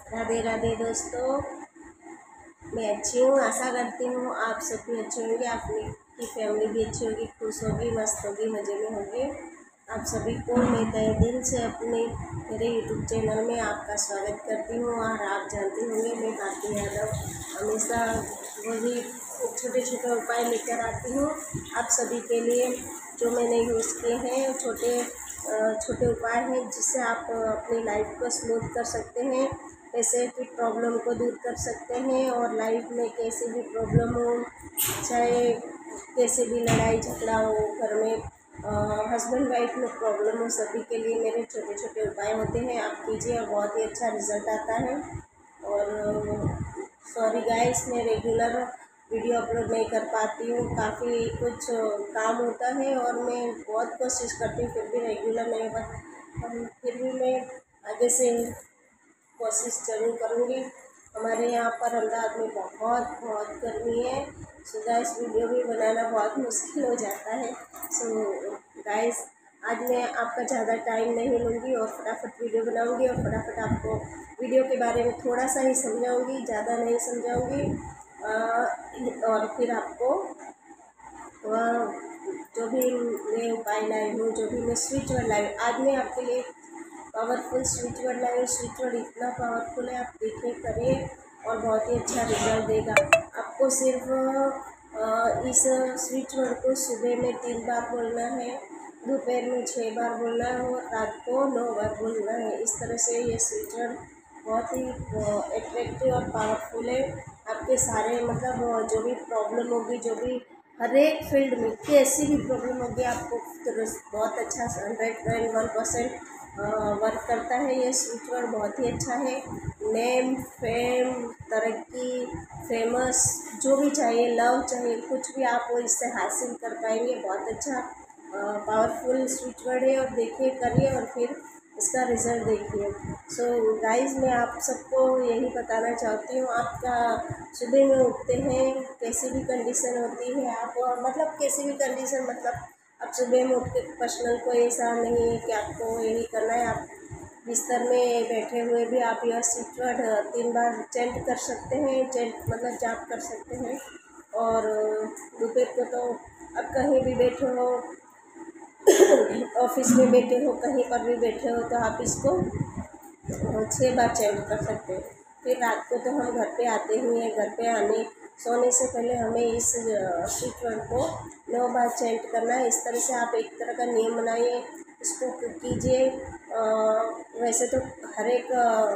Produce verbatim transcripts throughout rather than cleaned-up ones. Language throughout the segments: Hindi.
राधे राधे दोस्तों, मैं अच्छी हूँ। आशा करती हूँ आप सब भी अच्छे होंगे, आपकी फैमिली भी अच्छी होगी, खुश होगी, मस्त होगी, मज़े में होंगे। आप सभी को मैं तहे दिल से अपने मेरे यूट्यूब चैनल में आपका स्वागत करती हूँ। और आप जानते होंगे मैं भारती यादव हमेशा वही छोटे छोटे उपाय लेकर आती हूँ आप सभी के लिए, जो मैंने यूज़ किए हैं। छोटे छोटे उपाय हैं जिससे आप अपनी लाइफ को स्मूथ कर सकते हैं, पैसे की प्रॉब्लम को दूर कर सकते हैं। और लाइफ में कैसे भी प्रॉब्लम हो, चाहे कैसे भी लड़ाई झगड़ा हो, घर में हस्बैंड वाइफ में प्रॉब्लम हो, सभी के लिए मेरे छोटे छोटे उपाय होते हैं। आप कीजिए और बहुत ही अच्छा रिज़ल्ट आता है। और सॉरी गाइस, मैं रेगुलर वीडियो अपलोड नहीं कर पाती हूँ, काफ़ी कुछ काम होता है और मैं बहुत कोशिश करती हूँ, फिर भी रेगुलर नहीं हो, फिर भी मैं आगे से कोशिश ज़रूर करूँगी। हमारे यहाँ पर अहमदाबाद में बहुत बहुत गर्मी है, सो गाइस वीडियो भी बनाना बहुत मुश्किल हो जाता है। सो गाइस, आज मैं आपका ज़्यादा टाइम नहीं लूँगी और फटाफट वीडियो बनाऊँगी और फटाफट आपको वीडियो के बारे में थोड़ा सा ही समझाऊँगी, ज़्यादा नहीं समझाऊँगी। और फिर आपको जो भी मैं उपाय लाई हूँ, जो भी मैं स्विच वर्ड लाई हूँ, आज मैं आपके लिए पावरफुल स्विच वर्ड लाई हूँ। स्विच वर्ड इतना पावरफुल है, आप देखिए, करिए और बहुत ही अच्छा रिजल्ट देगा आपको। सिर्फ इस स्विच वर्ड को सुबह में तीन बार बोलना है, दोपहर में छः बार बोलना है और रात को नौ बार बोलना है। इस तरह से ये स्विच वर्ड बहुत ही एट्रैक्टिव और पावरफुल है। आपके सारे मतलब जो भी प्रॉब्लम होगी, जो भी हर एक फील्ड में कैसी भी प्रॉब्लम होगी, आपको बहुत अच्छा hundred and one percent work करता है। ये स्विच वर्ड बहुत ही अच्छा है। नेम, फेम, तरक्की, फेमस, जो भी चाहिए, लव चाहिए, कुछ भी आप वो इससे हासिल कर पाएंगे। बहुत अच्छा पावरफुल स्विच वर्ड है और देखिए, करिए और फिर इसका रिज़ल्ट देखिए। सो गाइस, मैं आप सबको यही बताना चाहती हूँ, आपका सुबह में उठते हैं, कैसी भी कंडीशन होती है, आप मतलब कैसी भी कंडीशन, मतलब आप सुबह में उठ के पर्सनल कोई ऐसा नहीं है कि आपको यही करना है। आप बिस्तर में बैठे हुए भी आप यह स्विच वर्ड तीन बार चेंट कर सकते हैं, चेंट मतलब जाप कर सकते हैं। और दोपहर को तो आप कहीं भी बैठे हो, ऑफिस में बैठे हो, कहीं पर भी बैठे हो, तो आप इसको छः बार चेंट कर सकते हैं। फिर रात को तो हम घर पे आते ही हैं, घर पे आने सोने से पहले हमें इस स्विच वर्ड को नौ बार चेंट करना है। इस तरह से आप एक तरह का नियम बनाइए, इसको कीजिए। वैसे तो हर एक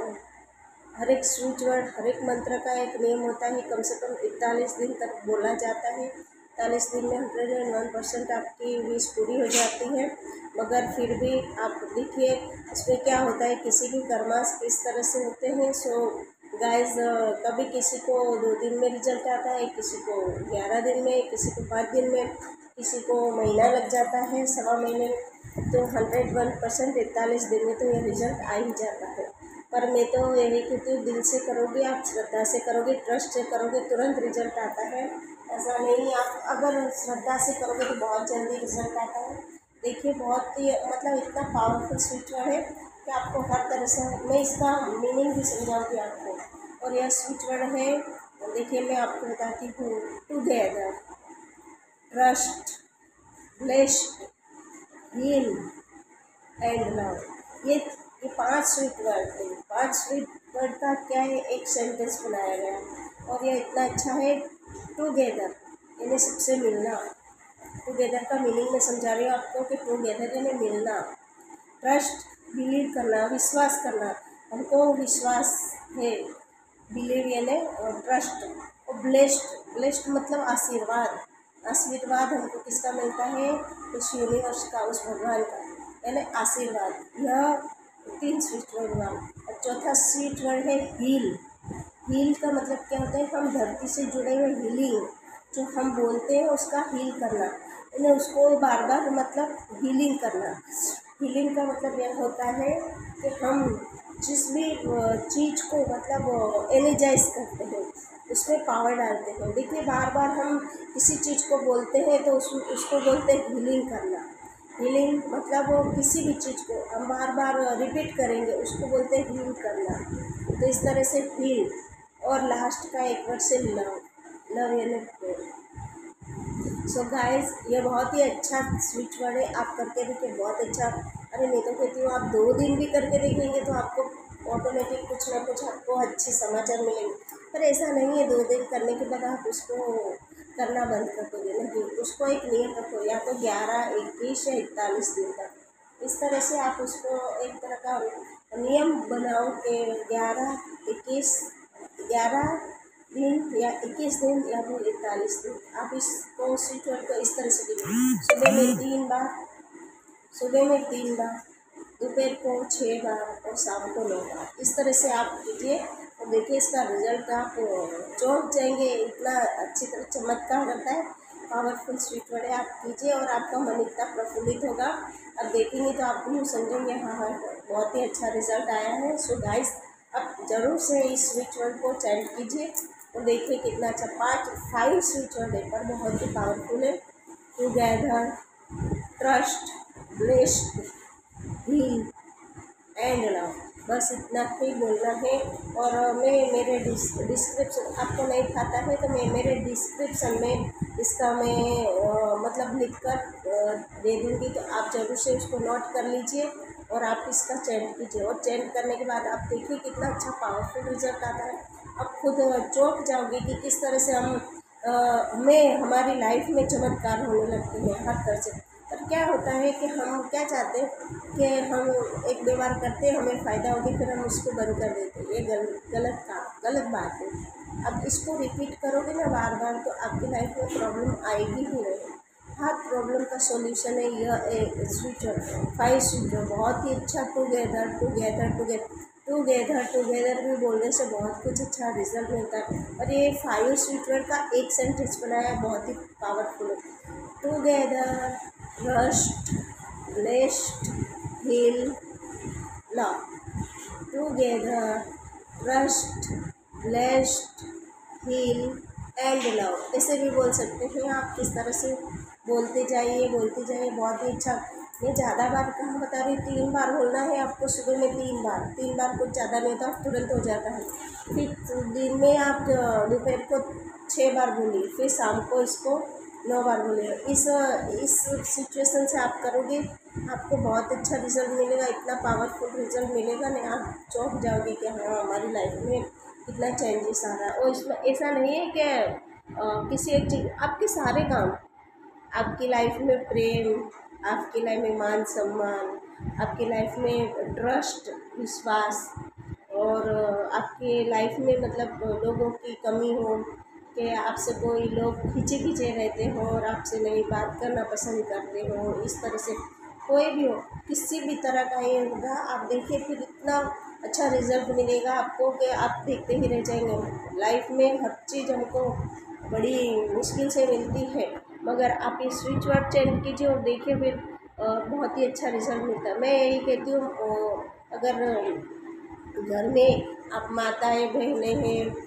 हर एक स्विच वर्ड, हर एक मंत्र का एक नियम होता है, कम से कम इकतालीस दिन तक बोला जाता है। इकतालीस दिन में हंड्रेड एंड वन परसेंट आपकी विश पूरी हो जाती है। मगर फिर भी आप देखिए, इसमें क्या होता है, किसी भी कर्मास किस तरह से होते हैं। सो गाइस, कभी किसी को दो दिन में रिजल्ट आता है, किसी को ग्यारह दिन में, किसी को पाँच दिन में, किसी को महीना लग जाता है, सवा महीने। तो हंड्रेड वन परसेंट इकतालीस दिन में तो ये रिजल्ट आ ही जाता है। पर मैं तो यही कहती हूँ, दिल से करोगे, आप श्रद्धा से करोगे, ट्रस्ट से करोगे, तुरंत रिजल्ट आता है। ऐसा नहीं, आप अगर श्रद्धा से करोगे तो बहुत जल्दी रिजल्ट आता है। देखिए, बहुत ही मतलब इतना पावरफुल स्विच वर्ड है कि आपको हर तरह से, मैं इसका मीनिंग भी समझाऊंगी आपको। और यह स्विच वर्ड है, देखिए मैं आपको बताती हूँ। Together, trust, blessed, heal and love. ये ये पांच स्विच वर्ड है। पांच स्विच वर्ड का क्या है, एक सेंटेंस बनाया गया और यह इतना अच्छा है। टुगेदर यानी सबसे मिलना। टुगेदर का मीनिंग मैं समझा रही हूँ आपको कि टुगेदर यानी मिलना। ट्रस्ट, बिलीव करना, विश्वास करना, हमको विश्वास है, बिलीव यानी ट्रस्ट। और ब्लेस्ड, ब्लेस्ड मतलब आशीर्वाद। आशीर्वाद हमको किसका मिलता है, उस यूनिवर्स का, उस भगवान का, यानी आशीर्वाद। यह तीन स्विच वर्ड हुआ। और चौथा स्विच वर्ड है हील। हील का मतलब क्या होता है, हम धरती से जुड़े हुए, हीलिंग, जो हम बोलते हैं उसका हील करना, यानी उसको बार बार मतलब हीलिंग करना। हीलिंग का मतलब यह होता है कि हम जिस भी चीज़ को मतलब एनर्जाइज करते हैं, उसमें पावर डालते हैं। देखिए, बार बार हम किसी चीज़ को बोलते हैं तो उस उसको बोलते हैं हीलिंग करना। हीलिंग मतलब वो किसी भी चीज़ को हम बार बार रिपीट करेंगे, उसको बोलते हैं हील करना। तो इस तरह से हील, और लास्ट का एक वर्ड से लव, लव यानी प्रेम। सो गाइस, ये बहुत ही अच्छा स्विच वर्ड है, आप करके देखिए, बहुत अच्छा। अरे मैं तो कहती हूँ आप दो दिन भी करके देखेंगे तो आपको ऑटोमेटिक कुछ ना कुछ आपको अच्छे समाचार मिलेंगे। पर ऐसा नहीं है दो दिन करने के बाद आप उसको करना बंद कर दोगे, नहीं, उसको एक नियम रखो, या तो ग्यारह, इक्कीस या इकतालीस दिन तक, इस तरह से आप उसको एक तरह का नियम बनाओ कि ग्यारह, इक्कीस, ग्यारह दिन या इक्कीस दिन या फिर इकतालीस दिन आप इसको स्विच वर्ड को इस तरह से कीजिए। सुबह में तीन बार, सुबह में तीन बार, दोपहर को छः बार और शाम को नौ बार, इस तरह से आप कीजिए और देखिए इसका रिजल्ट आप चौंक जाएंगे। इतना अच्छी तरह चमत्कार करता है, पावरफुल स्विच वर्ड है, आप कीजिए और आपका मन इतना प्रफुल्लित होगा। अब देखेंगे तो आप यूँ समझेंगे हाँ हाँ बहुत ही अच्छा रिजल्ट आया है। सो गाइस, अब ज़रूर से इस स्विच वर्ड को चैंट कीजिए और देखिए कितना अच्छा। पाँच फाइव स्विच वर्ड है पर बहुत ही पावरफुल है। Together, trust, blessed, heal and love, बस इतना ही बोलना है। और मैं मेरे डिस्क्रिप्शन, आपको नहीं खाता है तो मैं मेरे डिस्क्रिप्शन में इसका मैं आ, मतलब लिख कर दे दूँगी, तो आप ज़रूर से उसको नोट कर लीजिए और आप इसका चैंट कीजिए। और चैंट करने के बाद आप देखिए कितना अच्छा पावरफुल रिजल्ट आता है। आप खुद चौंक जाओगे कि किस तरह से हम हमें हमारी लाइफ में चमत्कार होने लगते हैं हर तरह से। पर क्या होता है कि हम क्या चाहते हैं कि हम एक दो बार करते हैं, हमें फ़ायदा होगी, फिर हम उसको बंद कर देते हैं। ये गलत गलत काम गलत बात है। अब इसको रिपीट करोगे ना बार बार तो आपकी लाइफ में प्रॉब्लम आएगी ही नहीं। हर प्रॉब्लम का सॉल्यूशन है यह एक switch word, five switch word, बहुत ही अच्छा। Together, together, together, together together भी बोलने से बहुत कुछ अच्छा रिजल्ट मिलता है। और ये फाइव स्विच वर्ड का एक सेंटेंस बनाया बहुत ही पावरफुल है। Together, trust, blessed, heal, love. Together, trust, blessed, heal and love, ऐसे भी बोल सकते हैं आप। किस तरह से बोलते जाइए बोलते जाइए, बहुत ही अच्छा। मैं ज़्यादा बार कहाँ बता रही हूँ, तीन बार बोलना है आपको सुबह में, तीन बार तीन बार कुछ ज़्यादा नहीं होता, तुरंत हो जाता है। फिर दिन में आप दोपहर को छः बार बोलिए, फिर शाम को इसको नौ बार बोलिए। इस इस सिचुएशन से आप करोगे आपको बहुत अच्छा रिजल्ट मिलेगा, इतना पावरफुल रिजल्ट मिलेगा नहीं, आप चौंक जाओगे कि हाँ हमारी लाइफ में कितना चेंजेस आ रहा है। और इसमें ऐसा नहीं है कि किसी एक चीज़, आपके सारे काम, आपकी लाइफ में प्रेम, आपकी लाइफ में मान सम्मान, आपकी लाइफ में ट्रस्ट, विश्वास, और आपकी लाइफ में मतलब लोगों की कमी हो कि आपसे कोई लोग खींचे खींचे रहते हो और आपसे नहीं बात करना पसंद करते हो, इस तरह से कोई भी हो, किसी भी तरह का ये होगा, आप देखिए फिर इतना अच्छा रिजल्ट मिलेगा आपको कि आप देखते ही रह जाएंगे। लाइफ में हर चीज़ हमको बड़ी मुश्किल से मिलती है, मगर आप ये स्विच वर्ड चेंज कीजिए और देखिए फिर बहुत ही अच्छा रिजल्ट मिलता है। मैं यही कहती हूँ, अगर घर में आप माताएं बहनें हैं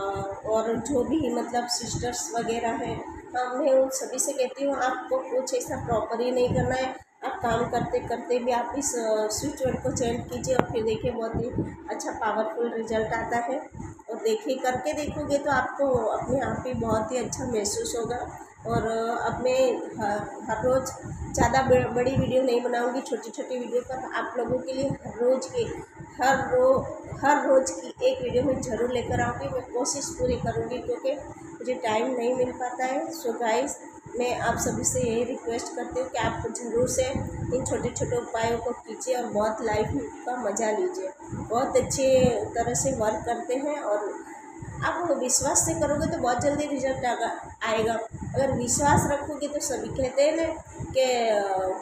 और जो भी मतलब सिस्टर्स वगैरह हैं, मैं उन सभी से कहती हूँ आपको कुछ ऐसा प्रॉपर ही नहीं करना है। आप काम करते करते भी आप इस स्विच वर्ड को चेंज कीजिए और फिर देखिए बहुत ही अच्छा पावरफुल रिजल्ट आता है। और देखिए करके देखोगे तो आपको अपने आप ही बहुत ही अच्छा महसूस होगा। और अब मैं हर रोज़ ज़्यादा बड़ी वीडियो नहीं बनाऊंगी, छोटी छोटी वीडियो पर आप लोगों के लिए हर रोज़ की हर रो हर रोज़ की एक वीडियो में ज़रूर लेकर आऊँगी। मैं कोशिश पूरी करूँगी क्योंकि मुझे टाइम नहीं मिल पाता है। सो गाइस, मैं आप सभी से यही रिक्वेस्ट करती हूँ कि आप ज़रूर से इन छोटे छोटे उपायों को कीजिए और बहुत लाइफ का मज़ा लीजिए। बहुत अच्छे तरह से वर्क करते हैं और आप विश्वास से करोगे तो बहुत जल्दी रिजल्ट आएगा। अगर विश्वास रखोगे तो सभी कहते हैं ना कि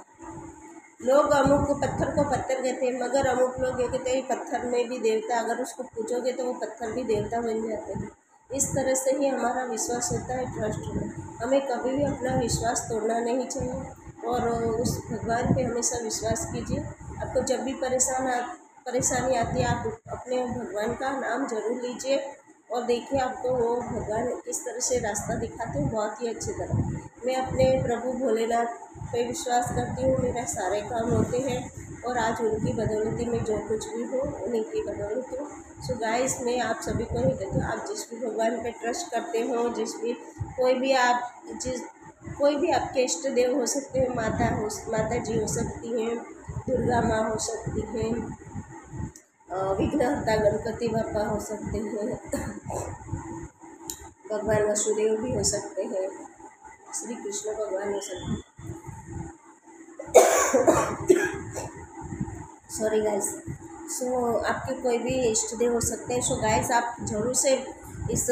लोग अमुक को पत्थर को पत्थर कहते हैं, मगर अमुक लोग ये कहते हैं पत्थर में भी देवता, अगर उसको पूछोगे तो वो पत्थर भी देवता बन जाते हैं। इस तरह से ही हमारा विश्वास होता है, ट्रस्ट होता है। हमें कभी भी अपना विश्वास तोड़ना नहीं चाहिए और उस भगवान पे हमेशा विश्वास कीजिए। आपको जब भी परेशान आ परेशानी आती है आप अपने भगवान का नाम जरूर लीजिए और देखिए आपको वो भगवान किस तरह से रास्ता दिखाते हैं, बहुत ही अच्छी तरह। मैं अपने प्रभु भोलेनाथ पे विश्वास करती हूँ, मेरे सारे काम होते हैं और आज उनकी बदौलती में जो कुछ भी हो उन्हीं की बदौलत हो। सो गाइस, मैं आप सभी को ही कहती हूँ, आप जिस भी भगवान पे ट्रस्ट करते हो, जिस भी कोई भी आप जिस कोई भी आपके इष्ट देव हो सकते हैं, माता हो माता जी हो सकती हैं, दुर्गा माँ हो सकती हैं, विघ्नहर्ता गणपति बापा हो सकते हैं, भगवान वसुदेव भी हो सकते हैं, श्री कृष्ण भगवान हो सकते हैं। Sorry guys. सो आपके कोई भी इष्ट देव हो सकते हैं। सो गाइस, आप जरूर से इस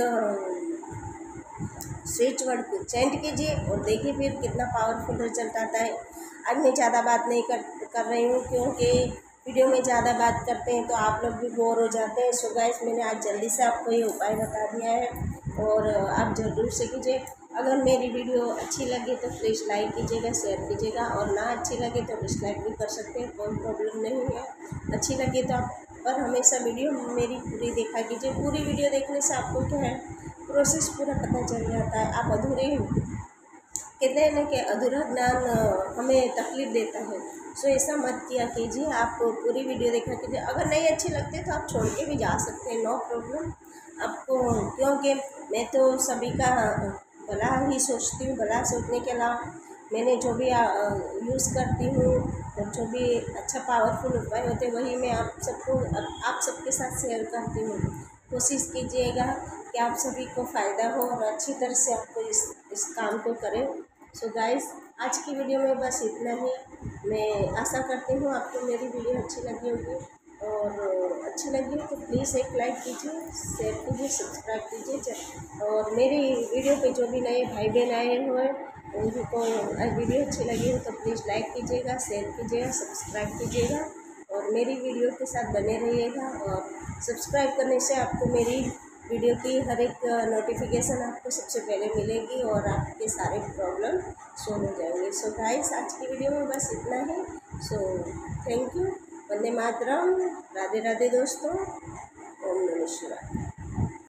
स्विच वर्ड को चेंट कीजिए और देखिए फिर कितना पावरफुल रिजल्ट आता है। आज मैं ज़्यादा बात नहीं कर कर रही हूँ, क्योंकि वीडियो में ज़्यादा बात करते हैं तो आप लोग भी बोर हो जाते हैं। सो गाइस, मैंने आज जल्दी से आपको ये उपाय बता दिया है और आप ज़रूर से कीजिए। अगर मेरी वीडियो अच्छी लगे तो प्लीज़ लाइक कीजिएगा, शेयर कीजिएगा, और ना अच्छी लगे तो डिसलाइक भी कर सकते हैं, कोई प्रॉब्लम नहीं है। अच्छी लगे तो आप पर हमेशा वीडियो मेरी पूरी देखा कीजिए। पूरी वीडियो देखने से आपको क्या है, प्रोसेस पूरा पता चल जाता है। आप अधूरे कहते हैं ना कि अधूरा ज्ञान हमें तकलीफ देता है। सो ऐसा मत किया कीजिए, आप पूरी वीडियो देखा कीजिए। अगर नहीं अच्छे लगते तो आप छोड़ के भी जा सकते हैं, नो प्रॉब्लम आपको, क्योंकि मैं तो सभी का भला ही सोचती हूँ। भला सोचने के अलावा मैंने जो भी यूज़ करती हूँ और जो भी अच्छा पावरफुल उपाय होते हैं वही मैं आप सबको आप सबके साथ शेयर करती हूँ। कोशिश कीजिएगा कि आप सभी को फ़ायदा हो और अच्छी तरह से आपको इस इस काम को करें। सो गाइस, आज की वीडियो में बस इतना ही। मैं आशा करती हूँ आपको मेरी वीडियो अच्छी लगी होगी, और अच्छी लगी हो तो प्लीज़ एक लाइक कीजिए, शेयर कीजिए, सब्सक्राइब कीजिए। और मेरी वीडियो पे जो भी नए भाई बहन आए हुए उनको वीडियो अच्छी लगी हो तो प्लीज़ लाइक कीजिएगा, शेयर कीजिएगा, सब्सक्राइब कीजिएगा और मेरी वीडियो के साथ बने रहिएगा। और सब्सक्राइब करने से आपको मेरी वीडियो की हर एक नोटिफिकेशन आपको सबसे पहले मिलेगी और आपके सारे प्रॉब्लम सॉल्व हो जाएंगे। सो गाइस, आज की वीडियो में बस इतना ही। So thank you. Vande Mataram. Radhe Radhe दोस्तों। ओम नमः शिवाय।